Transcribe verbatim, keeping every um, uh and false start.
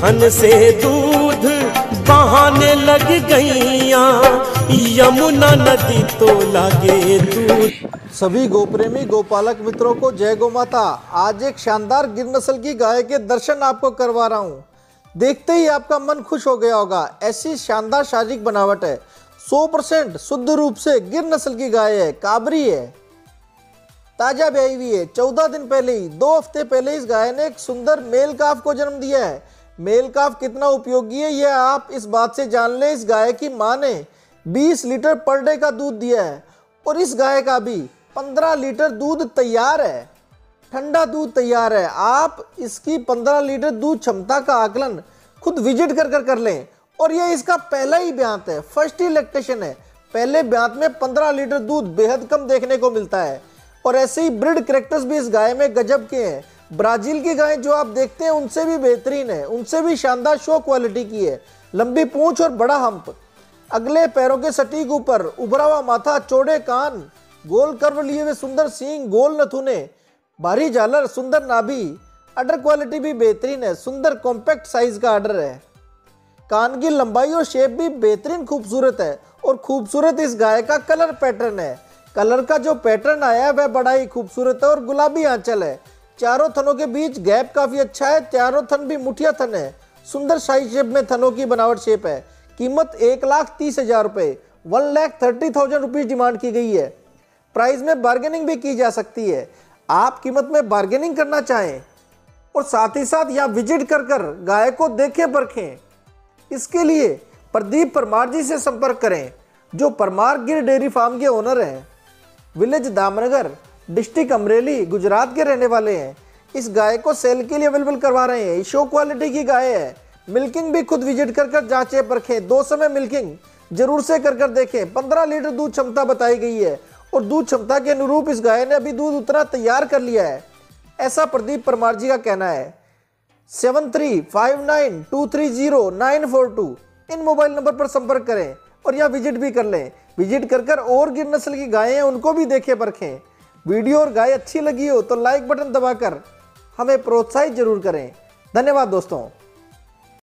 थन से दूध बहाने लग गईया, यमुना नदी तो लागे दूध। सभी गोप्रेमी गोपालक मित्रों को जय गौ माता। आज एक शानदार गिर नस्ल की गाय के दर्शन आपको करवा रहा हूँ। देखते ही आपका मन खुश हो गया होगा। ऐसी शानदार शारीरिक बनावट है, सौ परसेंट शुद्ध रूप से गिर नस्ल की गाय है, काबरी है, ताजा ब्याई हुई है। चौदह दिन पहले ही, दो हफ्ते पहले इस गाय ने एक सुंदर मेल काफ को जन्म दिया है। मेल काफ कितना उपयोगी है यह आप इस बात से जान ले, इस गाय की मां ने बीस लीटर पर डे का दूध दिया है और इस गाय का भी पंद्रह लीटर दूध तैयार है, ठंडा दूध तैयार है। आप इसकी पंद्रह लीटर दूध क्षमता का आकलन खुद विजिट कर कर कर लें। और यह इसका पहला ही ब्यांत है, फर्स्ट ही लैक्टेशन है। पहले ब्यांत में पंद्रह लीटर दूध बेहद कम देखने को मिलता है। और ऐसे ही ब्रिड कैरेक्टर्स भी इस गाय में गजब के हैं। ब्राजील की गाय जो आप देखते हैं उनसे भी बेहतरीन है, उनसे भी शानदार शो क्वालिटी की है। लंबी पूंछ और बड़ा हम्प, अगले पैरों के सटीक ऊपर उभरा हुआ माथा, चौड़े कान, गोल कर्व लिए हुए सुंदर सींग, गोल नथुने, भारी झालर, सुंदर नाभि। अडर क्वालिटी भी बेहतरीन है, सुंदर कॉम्पैक्ट साइज का अडर है। कान की लंबाई और शेप भी बेहतरीन खूबसूरत है। और खूबसूरत इस गाय का कलर पैटर्न है। कलर का जो पैटर्न आया है वह बड़ा ही खूबसूरत है और गुलाबी आंचल है। चारों थनों के बीच गैप काफी अच्छा है। चारों थन भी मुठिया थन है, सुंदर साइज शेप में थनों की बनावट शेप है। कीमत एक लाख तीस हजार रुपए, one lakh thirty thousand rupees demand की गई है। प्राइस में बार्गेनिंग भी की जा सकती है। आप कीमत में बार्गेनिंग करना चाहें और साथ ही साथ यहाँ विजिट कर कर गाय को देखें परखें, इसके लिए प्रदीप परमार जी से संपर्क करें, जो परमार गिर डेयरी फार्म के ओनर हैं। विलेज दामनगर, डिस्ट्रिक्ट अमरेली, गुजरात के रहने वाले हैं। इस गाय को सेल के लिए अवेलेबल करवा रहे हैं। शो क्वालिटी की गाय है। मिल्किंग भी खुद विजिट कर कर जांचे परखें, दो समय मिल्किंग जरूर से कर कर देखें। पंद्रह लीटर दूध क्षमता बताई गई है और दूध क्षमता के अनुरूप इस गाय ने अभी दूध उतना तैयार कर लिया है, ऐसा प्रदीप परमार जी का कहना है। Seven three five nine two three zero nine four two इन मोबाइल नंबर पर संपर्क करें और यहाँ विजिट भी कर लें। विजिट कर कर और गिर नस्ल की गायें हैं उनको भी देखें परखें। वीडियो और गाय अच्छी लगी हो तो लाइक बटन दबाकर हमें प्रोत्साहित जरूर करें। धन्यवाद दोस्तों।